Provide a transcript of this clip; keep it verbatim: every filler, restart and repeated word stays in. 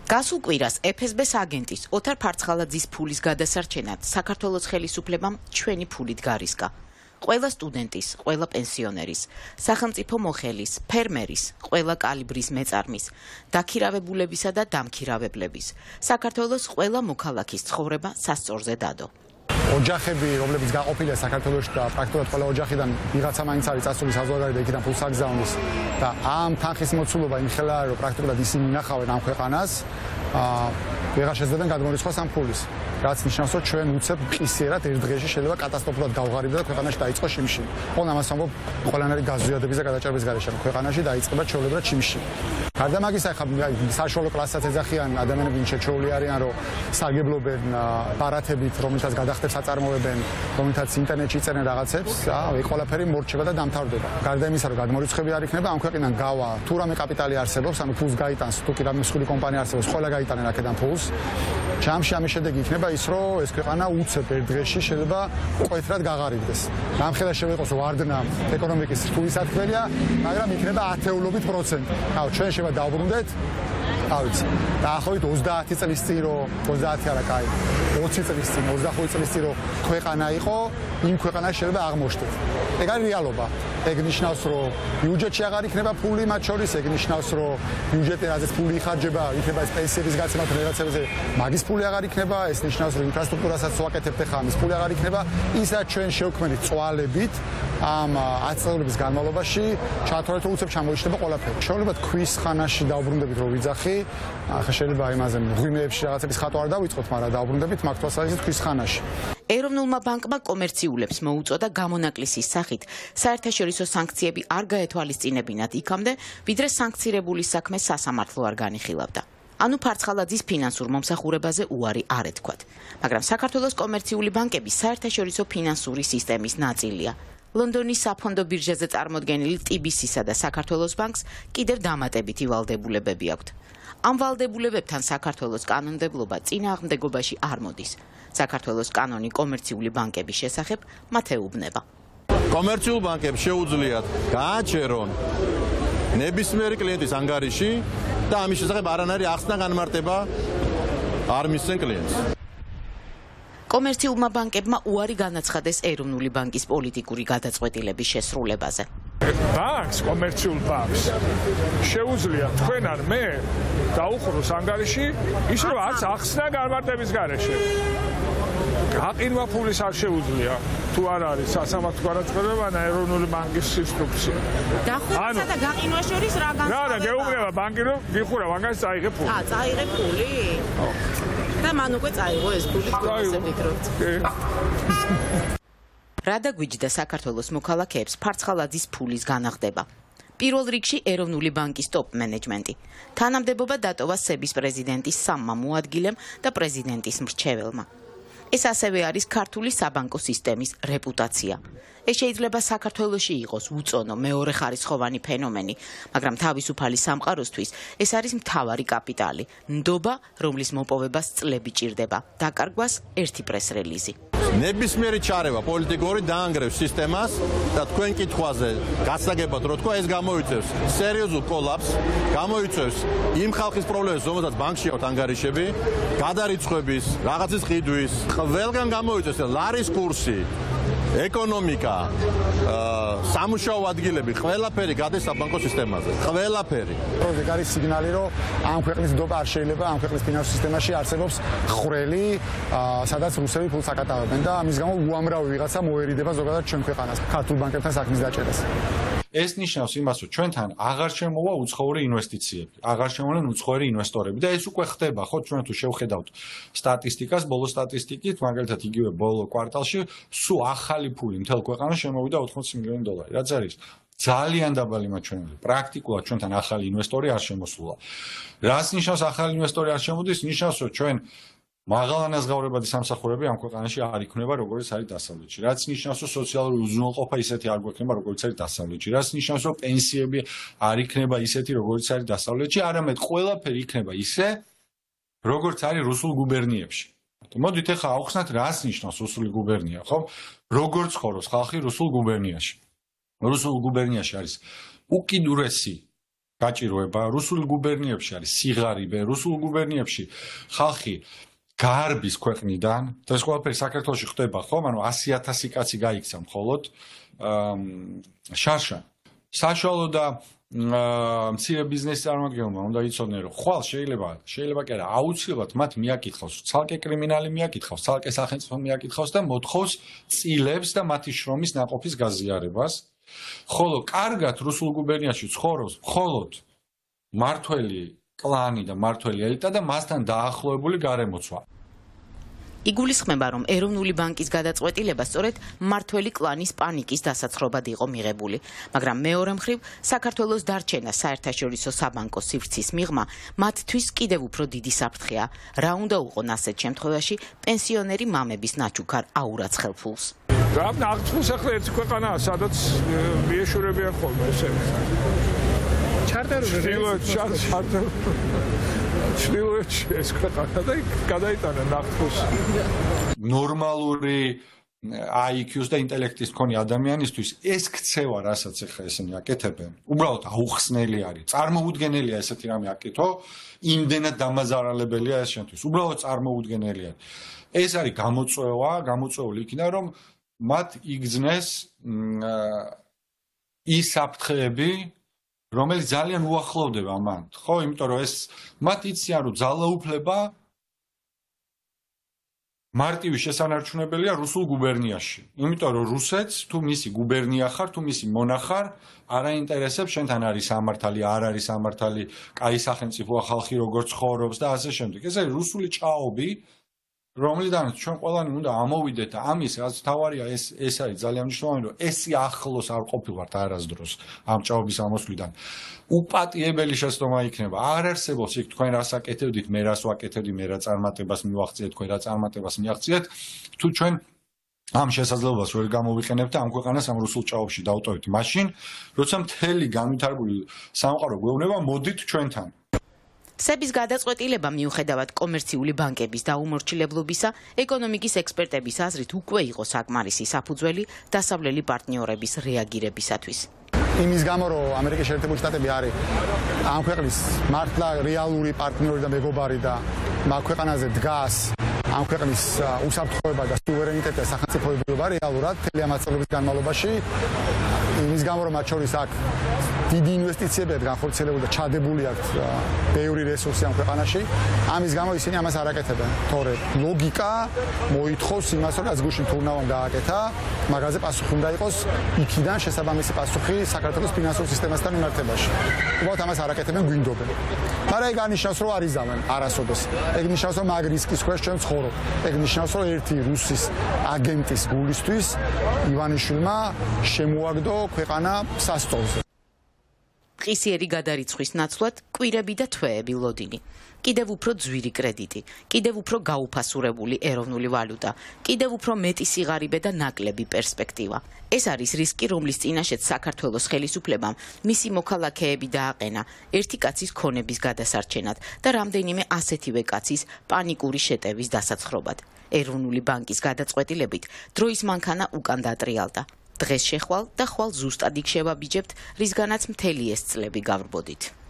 გასულ კვირას ეფ ეს ბეს აგენტის ოთარ ფარცხალაძის ფულის გადასარჩენად საქართველოს ხელისუფლებამ ჩვენი ფულით გარისკა. ყველა სტუდენტის, ყველა პენსიონერის, სახელმწიფო მოხელის, ფერმერის, ყველა კალიბრის მეწარმის, დაქირავებულებისა და დამქირავებლების, საქართველოს ყველა მოქალაქის ცხოვრება სასწორზე დადო. ოჯახები, რომლებიც გაყოფილია საქართველოში და პრაქტიკულად ყველა ოჯახიდან ვიღაცა მაინც არის წასული საზღვარგარეთ და იქიდან ფულს აგზავნის და ამ თანხის მოცულობა იმხელა რომ პრაქტიკულად ისინი ინახავენ ამ ქვეყანას, ვეღარ შეძლებენ გადმორიცხვას ამ ფულის. რაც ნიშნავს, რომ ჩვენ უცებ მყისიერად ერთ დღეში შეიძლება კატასტროფულად გავღარიბდეთ და ქვეყანაში დაიწყო შიმშილი. ოღონდ ამას ვამბობ ყველანაირი გაზრდების და გადაჭრების გარეშე, რომ ქვეყანაში დაიწყება ჩვეულებრივად შიმშილი. გარდა მაგისა, ახლა საშუალო კლასსაც ეძახიან ადამიანები, ვინც შეჩეული არიან, რომ სარგებლობენ ბარათებით, რომელთაც გადახდებს აწარმოებენ, რომელთაც ინტერნეტში იწერენ რაღაცებს, აი ყველაფერი მორჩება და დამთავრდება. გარდა იმისა, რომ გადმორიცხვები არ იქნება, ამ ქვეყნიდან გავა, თუ რამე კაპიტალი არსებობს, ანუ ფულს გაიტანს, თუ კი რამე მსხვილი კომპანია არსებობს, ყველა გაიტანენ აქედან ფულს. ჯამში ამის შედეგი იქნება ის, რომ ეს ქვეყანა უცებ ერთ დღეში შეიძლება მკვეთრად გაღარიბდეს. გამხედა შევიყოს ვარდნა ეკონომიკის რთული სათქმელია, მაგრამ იქნება ათეულობით პროცენტი. აუ ჩვენ შეიძლება დავბრუნდეთ ავიც დაახლოებით ოცდაათი წლის წინ რომ ოცდაათი არა კაი ოცი წლის წინ ოცდახუთი წლის წინ რომ ქვეყანა იყო იმ ქვეყანაში შეიძლება აღმოჩნდეთ. ეგ არის რეალობა. ეგ ნიშნავს რომ ბიუჯეტში აღარ იქნება ფული მათ შორის, ეგ ნიშნავს რომ ბიუჯეტი რაზეც ფული იხარჯება, იქნება ეს პენსიების გაცემა თუ რაღაცებზე, მაგის ფული აღარ იქნება, ეს ნიშნავს რომ ინფრასტრუქტურასაც ვაკეთებთ ახლა ამის ფული აღარ იქნება, ის რაც ჩვენ შევქმნით წვალებით ამ ათი წლების განმავლობაში ჩათვალეთ რომ უცებ ჩამოიშლება ყველაფერი. შეუძლებელად ქვის ხანაში დავბრუნდებით რომ ვიძახი, ახლა შეიძლება იმაზე მღვიმეებში რაღაცების ხატვა არ დავიწყოთ, მაგრამ დავბრუნდებით მაგ თვალსაზრისით ქვის ხანაში. ეროვნულმა ბანკმა კომერციულებს მოუწოდა გამონაკლისის სახით საერთაშორისო სანქციები არ გაეთვალისწინებინათ იქამდე, ვიდრე სანქცირებული საქმე სასამართლო არ განიხილავდა. ანუ ფარცხალაძის ფინანსურ მომსახურებაზე უარი არ ეთქვათ. მაგრამ საქართველოს კომერციული ბანკები საერთაშორისო ფინანსური სისტემის ნაწილია. ლონდონის საფონდო ბირჟაზე წარმოდგენილი ტი ბი სისა და საქართველოს ბანკს კიდევ დამატებითი ვალდებულებები აქვთ. ამ ვალდებულებებთან საქართველოს კანონმდებლობა წინააღმდეგობაში არ მოდის. საქართველოს კანონი კომერციული ბანკების შესახებ მათ ეუბნება. კომერციულ ბანკებს შეუძლიათ გააჩერონ ნებისმიერი კლიენტის ანგარიში და ამის შესახებ არანაირი ახსნა განმარტება არ მისცენ კლიენტს. კომერციულმა ბანკებმა უარი განაცხადეს ეროვნული ბანკის პოლიტიკური გადაწყვეტილების შესრულებაზე. ბანკს, კომერციულ ბანკს შეუძლია თქვენ არ მე დაუხროს ანგარიში ის რომ არც ახსნა განმარტების გარეშე. გაყინვა ფულის არ შეუძლია თუ არ არის სასამართლო გადაწყვეტილება და ეროვნული ბანკის ინსტრუქცია. დახურვა და გაყინვა შორის რა განსხვავებაა? რა რა გეუბნება ბანკი რომ გიხურა ანგარიშს წაიღე ფული. აა წაიღე ფული? და მან უკვე წაიღო ეს ფული თქვენ ფიქრობთ. რა დაგვიჯდა საქართველოს მოქალაქეებს ფარცხალაძის ფულის განახდება? პირველ რიგში ეროვნული ბანკის ტოპ მენეჯმენტი. თანამდებობა დატოვა სების პრეზიდენტის სამმა მოადგილემ და პრეზიდენტის მრჩეველმა. ეს ასევე არის ქართული საბანკო სისტემის რეპუტაცია. ეს შეიძლება საქართველოში იყოს უწონო მეორეხარისხოვანი ფენომენი, მაგრამ თავისუფალი სამყაროსთვის ეს არის მთავარი კაპიტალი, ნდობა, რომლის მოპოვებას წლები ჭირდება, დაკარგვას ერთი პრეს-რელიზი. ნებისმიერი ჩარევა პოლიტიკური დაანგრევს სისტემას და თქვენ კითხვაზე გასაგებად რო თქვა, ეს გამოიწვევს სერიოზულ კოლაფს, გამოიწვევს იმ ხალხის პრობლემებს, რომელსაც ბანკში აქვს ანგარიშები, გადარიცხვების, რაღაცის ყიდვის, ყველგან გამოიწვევს ლარის კურსი, ეკონომიკა, სამუშაო ადგილები, ყველაფერი გადის საბანკო სისტემაზე. ყველაფერი. ეგ არის სიგნალი, რომ ამ ქვეყნის ნდობა არ შეიძლება ამ ქვეყნის ფინანსურ სისტემაში არსებობს ხვრელი, სადაც რუსები ფულს აკატავებენ და ამის გამო უამრავი ვიღაცა მოერიდება ზოგადად ჩვენ ქვეყანას, ქართულ ბანკებთან საქმის დაჭერას. ეს ნიშნავს იმას, რომ ჩვენთან აღარ შემოვა უცხოური ინვესტიციები, აღარ შემოვიდნენ უცხოური ინვესტორები და ეს უკვე ხდება, ხო, ჩვენ თუ შევხედავთ სტატისტიკას, ბოლო სტატისტიკით, მაგალითად იგივე ბოლო კვარტალში სულ ახალი ფული მთელ ქვეყანაში შემოვიდა ოთხმოცი მილიონი დოლარი, რაც არის ძალიან დაბალი მაჩვენებელი. პრაქტიკულად ჩვენთან ახალი ინვესტორი არ შემოსულა. რას ნიშნავს ახალი ინვესტორი არ შემოდის? ნიშნავს, რომ ჩვენ მაღალანაზღაურებადი სამსახურები ამ ქვეყანაში არ იქნება, როგორც არის დასავლეთში. რაც ნიშნავს, რომ სოციალური უზრუნველყოფა ისეთი არ გვექნება, როგორც არის დასავლეთში. რაც ნიშნავს, რომ პენსიები არ იქნება ისეთი, როგორც არის დასავლეთში, არამედ ყველაფერი იქნება ისე, როგორც არის რუსულ გუბერნიებში. მოდით ახლა ავხსნათ, რას ნიშნავს რუსული გუბერნია, ხო? როგორ ცხოვრობს ხალხი რუსულ გუბერნიაში. რუსულ გუბერნიაში არის უკიდურესი გაჭიროება, რუსულ გუბერნიებში არის სიღარიბე, რუსულ გუბერნიებში ხალხი გარბის ქვეყნიდან, და ეს ყველაფერი საქართველოში ხდება ხომ, ანუ ასი ათასი კაცი გაიქცა მხოლოდ შარშან. საშუალო და მცირე ბიზნესის წარმომადგენელმა უნდა იცოდნენ, რომ ხვალ შეიძლება, შეიძლება კი არა, აუცილებლად მათ მიაკითხავს, ცალკე კრიმინალი მიაკითხავს, ცალკე სახელმწიფო მიაკითხავს და მოთხოვს წილებს და მათი შრომის ნაყოფის გაზიარებას. ხოლო კარგად რუსულ გუბერნიაში ცხოვრობს მხოლოდ მართველი კლანი და მართველი ელიტა და მასთან დაახლოებული გარემოცვა. იგულისხმება, რომ ეროვნული ბანკის გადაწყვეტილება სწორედ მმართველი კლანის პანიკის დასაცხრობად იყო მიღებული, მაგრამ მეორე მხრივ საქართველოს დარჩენა საერთაშორისო საბანკო სივრცის მიღმა მათთვის კიდევ უფრო დიდი საფრთხეა, რა უნდა უყონ ასეთ შემთხვევაში პენსიონერი მამების ნაჩუქარ აურაც ხელფულს. რა ნახტფულს ახლა ერთი ქვეყანაა, სადაც მიეშურებიან ხოლმე ესე. ჩარტერული ჩარტერული ჩრდილოეთში ეს ქვეყანა და გადაიტანა ნახტფულს. ნორმალური აი კიუს და ინტელექტის მქონე ადამიანისთვის ეს ქცევა, რასაც ახლა ესენი აკეთებენ, უბრალოდ აუხსნელი არის. წარმოუდგენელია ესეთი რამე აკეთო, იმდენად დამაზარალებელია ეს შენთვის. უბრალოდ წარმოუდგენელია. ეს არის გამოწვევა, გამოწვეული იქნა, რომ მათ იგრძნეს ის საფრთხეები, რომელიც ძალიან უახლოვდება მან. ხო, იმიტომ რომ ეს მათ იციან, რომ ძალაუფლება მარტივი შესანარჩუნებელია რუსულ გუბერნიაში. იმიტომ რომ რუსეთს თუ მისი გუბერნია ხარ, თუ მისი მონახარ, არ აინტერესებს შენთან არის სამართალი, არ არის სამართალი, კაი სახელმწიფოა, ხალხი როგორ ცხოვრობს და ასე შემდეგ. ეს არის რუსული ჭაობი, რომლიდანაც ჩვენ ყველანი უნდა ამოვიდეთ და ამის რაც თავარია ეს ეს არის ძალიან მნიშვნელოვანი, რომ ესი ახლოს არ ყოფილვართ არასდროს ამ ჭაობის ამოსვლიდან. უპატიებელი შეცდომა იქნება. არ არსებობს იქ თქვენ რას აკეთებდით, მე რას ვაკეთებდი, მე რა წარმატებას მივაღწიეთ, თქვენ რა წარმატებას მიაღწიეთ, თუ ჩვენ ამ შესაძლებლობას ვერ გამოვიყენებთ და ამ ქვეყანას ამ რუსულ ჭაობში დავტოვებთ. მაშინ, როცა მთელი განვითარებული სამყარო გვეუბნება, მოდით ჩვენთან. სების გადაწყვეტილება მიუხედავად კომერციული ბანკების დაუმორჩილებლობისა, ეკონომიკის ექსპერტების აზრით უკვე იყო საკმარისი საფუძველი დასავლელი პარტნიორების რეაგირებისათვის. იმის გამო, რომ ამერიკის შეერთებული შტატები არის ამ ქვეყნის მართლა რეალური პარტნიორი და მეგობარი და მაგ ქვეყანაზე დგას ამ ქვეყნის უსაფრთხოება და სუვერენიტეტი და სახელმწიფოებრიობა რეალურად მთელი ამ წლების განმავლობაში იმის გამო, რომ მათ შორის აქ დიდი ინვესტიციები აქვს განხორციელებული და ჩადებული აქვს ბევრი რესურსი ამ ქვეყანაში, ამის გამო ისინი ამას არ აკეთებენ. თორე ლოგიკა მოითხოვს იმას, რომ რაც გუშინ თურნავამ გააკეთა, მაგაზე პასუხი უნდა იყოს იქიდან შესაბამისი პასუხი საქართველოს ფინანსურ სისტემასთან მიმართებაში. უბრალოდ ამას არ აკეთებენ, გვინდობენ. მაგრამ ეგ ანიშნავს, რომ არ იზამენ არასოდეს. ეგ ნიშნავს, რომ მაგ რისკის ქვეშ ჩვენ ვცხოვრობ. ეგ ნიშნავს, რომ ერთი რუსის აგენტის გულისთვის ივანიშვილმა შემოაგდო ქვეყანა სასწოლზე. ყისიერი გადარიცხვის ნაცვლად კვირები და თვეები ლოდინი. კიდევ უფრო ძვირი კრედიტი, კიდევ უფრო გაუფასურებული ეროვნული ვალუტა, კიდევ უფრო მეტი სიღარიბე და ნაკლები პერსპექტივა. ეს არის რისკი, რომლის წინაშეც საქართველოს ხელისუფლებამ მისი მოქალაქეები დააყენა ერთი კაცის ქონების გადასარჩენად და რამდენიმე ასეთივე კაცის პანიკური შეტევის დასაცხრობად. ეროვნული ბანკის გადაწყვეტილებით დროის მანქანა უკან დატრიალდა. დღეს შეხვალ და ხვალ ზუსტად იქ შევაბიჯებთ, რისგანაც მთელი ეს წლები გავრბოდით.